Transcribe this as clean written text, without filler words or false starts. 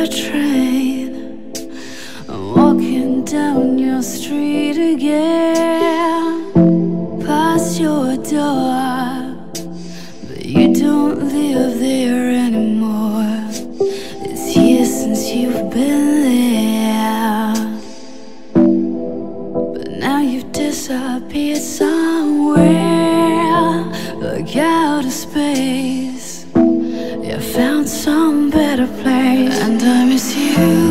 a train, I'm walking down your street again, past your door, but you don't live there anymore. It's years since you've been there, but now you've disappeared somewhere, like outer space. You found some better place, and I miss you.